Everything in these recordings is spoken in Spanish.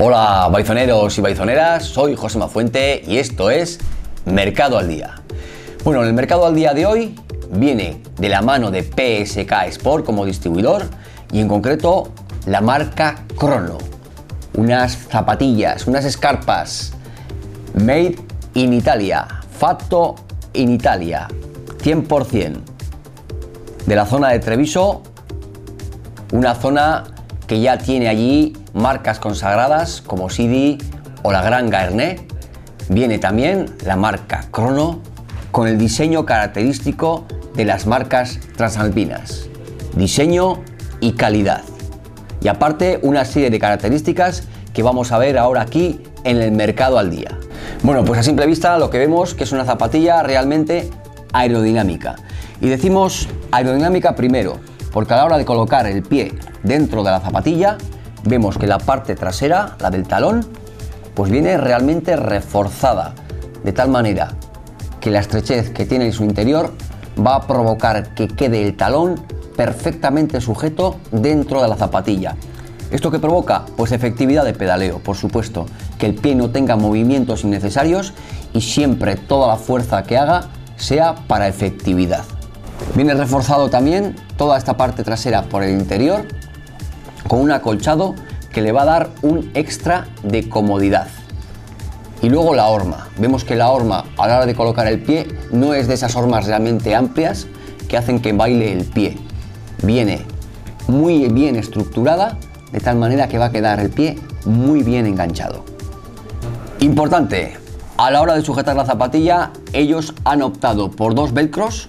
Hola baizoneros y baizoneras, soy José Mafuente y esto es Mercado al Día. Bueno, el Mercado al Día de hoy viene de la mano de PSK Sport como distribuidor y en concreto la marca Chrono. Unas zapatillas, unas escarpas made in Italia, fatto in Italia, 100%. De la zona de Treviso, una zona que ya tiene allí marcas consagradas como Sidi o la Gran Gaernée. Viene también la marca Chrono con el diseño característico de las marcas transalpinas, diseño y calidad. Y aparte una serie de características que vamos a ver ahora aquí en el Mercado al Día. Bueno, pues a simple vista lo que vemos que es una zapatilla realmente aerodinámica. Y decimos aerodinámica primero, porque a la hora de colocar el pie dentro de la zapatilla, vemos que la parte trasera, la del talón, pues viene realmente reforzada, de tal manera que la estrechez que tiene en su interior va a provocar que quede el talón perfectamente sujeto dentro de la zapatilla. ¿Esto qué provoca? Pues efectividad de pedaleo, por supuesto, que el pie no tenga movimientos innecesarios y siempre toda la fuerza que haga sea para efectividad. Viene reforzado también toda esta parte trasera por el interior con un acolchado que le va a dar un extra de comodidad. Y luego la horma. Vemos que la horma a la hora de colocar el pie no es de esas hormas realmente amplias que hacen que baile el pie. Viene muy bien estructurada de tal manera que va a quedar el pie muy bien enganchado. Importante, a la hora de sujetar la zapatilla ellos han optado por dos velcros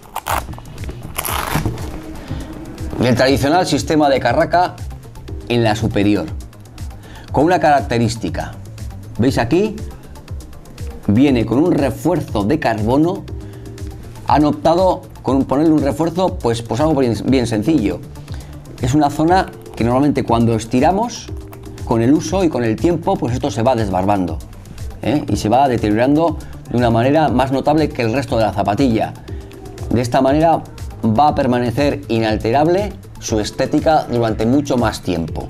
del tradicional sistema de carraca en la superior, con una característica. ¿Veis aquí? Viene con un refuerzo de carbono. Han optado con ponerle un refuerzo pues algo bien sencillo. Es una zona que normalmente cuando estiramos, con el uso y con el tiempo, pues esto se va desbarbando, y se va deteriorando de una manera más notable que el resto de la zapatilla. De esta manera va a permanecer inalterable su estética durante mucho más tiempo.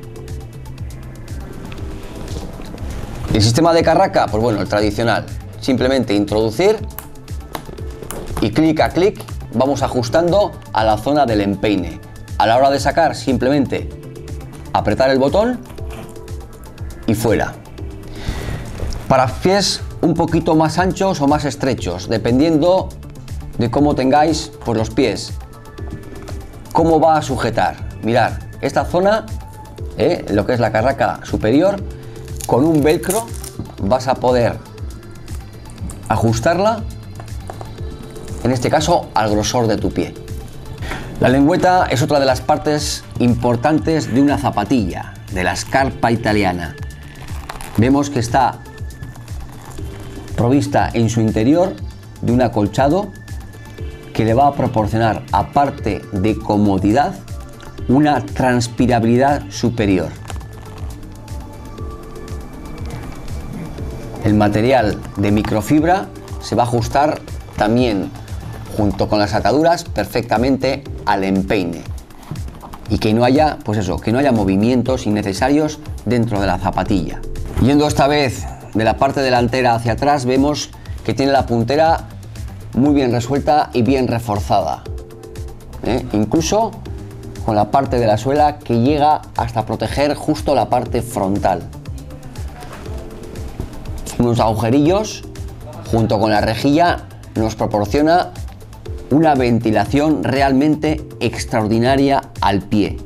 El sistema de carraca, pues bueno, el tradicional. Simplemente introducir y clic a clic vamos ajustando a la zona del empeine. A la hora de sacar, simplemente apretar el botón y fuera. Para pies un poquito más anchos o más estrechos, dependiendo de cómo tengáis pues los pies. ¿Cómo va a sujetar? Mirad, esta zona, lo que es la carraca superior, con un velcro vas a poder ajustarla, en este caso al grosor de tu pie. La lengüeta es otra de las partes importantes de una zapatilla, de la scarpa italiana. Vemos que está provista en su interior de un acolchado que le va a proporcionar, aparte de comodidad, una transpirabilidad superior. El material de microfibra se va a ajustar también junto con las ataduras perfectamente al empeine y que no haya, pues eso, que no haya movimientos innecesarios dentro de la zapatilla. Yendo esta vez de la parte delantera hacia atrás, vemos que tiene la puntera muy bien resuelta y bien reforzada, incluso con la parte de la suela que llega hasta proteger justo la parte frontal. Unos agujerillos junto con la rejilla nos proporciona una ventilación realmente extraordinaria al pie.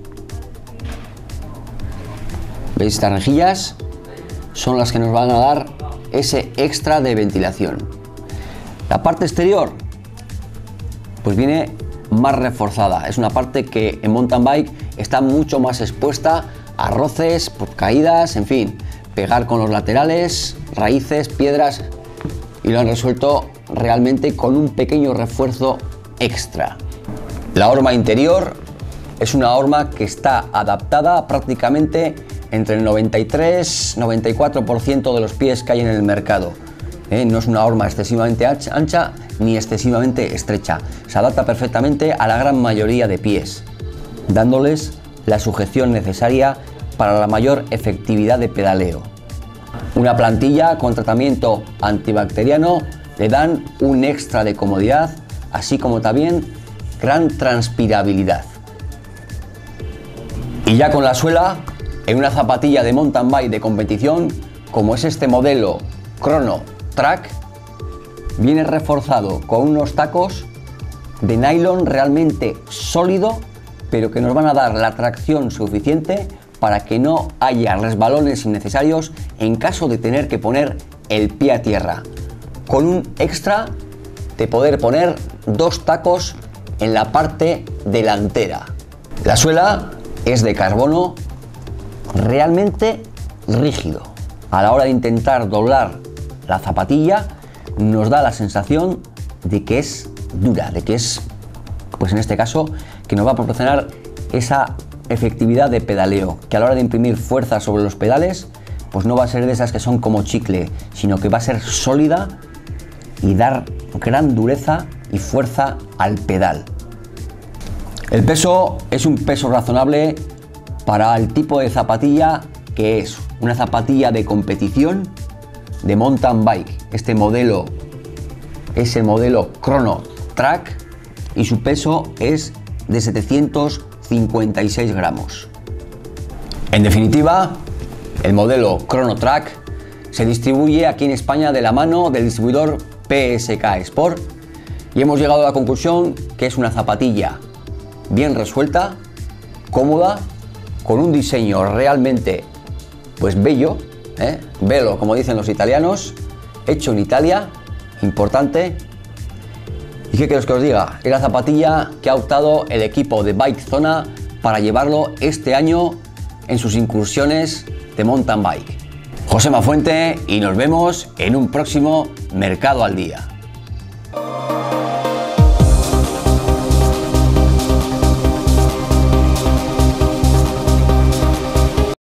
¿Veis? Estas rejillas son las que nos van a dar ese extra de ventilación. La parte exterior pues viene más reforzada. Es una parte que en mountain bike está mucho más expuesta a roces, caídas, en fin, pegar con los laterales, raíces, piedras, y lo han resuelto realmente con un pequeño refuerzo extra. La horma interior es una horma que está adaptada prácticamente entre el 93-94% de los pies que hay en el mercado. No es una horma excesivamente ancha ni excesivamente estrecha. Se adapta perfectamente a la gran mayoría de pies, dándoles la sujeción necesaria para la mayor efectividad de pedaleo. Una plantilla con tratamiento antibacteriano le dan un extra de comodidad, así como también gran transpirabilidad. Y ya con la suela, en una zapatilla de mountain bike de competición, como es este modelo Chrono Track, viene reforzado con unos tacos de nylon realmente sólido, pero que nos van a dar la tracción suficiente para que no haya resbalones innecesarios en caso de tener que poner el pie a tierra, con un extra de poder poner 2 tacos en la parte delantera. La suela es de carbono realmente rígido. A la hora de intentar doblar la zapatilla nos da la sensación de que es dura, de que es, pues en este caso, que nos va a proporcionar esa efectividad de pedaleo, que a la hora de imprimir fuerza sobre los pedales, pues no va a ser de esas que son como chicle, sino que va a ser sólida y dar gran dureza y fuerza al pedal. El peso es un peso razonable para el tipo de zapatilla que es una zapatilla de competición de mountain bike. Este modelo es el modelo Chrono Track y su peso es de 756 gramos. En definitiva, el modelo Chrono Track se distribuye aquí en España de la mano del distribuidor PSK Sport y hemos llegado a la conclusión que es una zapatilla bien resuelta, cómoda, con un diseño realmente pues bello, bello como dicen los italianos, hecho en Italia, importante. Y qué queréis que os diga, es la zapatilla que ha optado el equipo de Bike Zona para llevarlo este año en sus incursiones de mountain bike. Josema Fuente y nos vemos en un próximo Mercado al Día.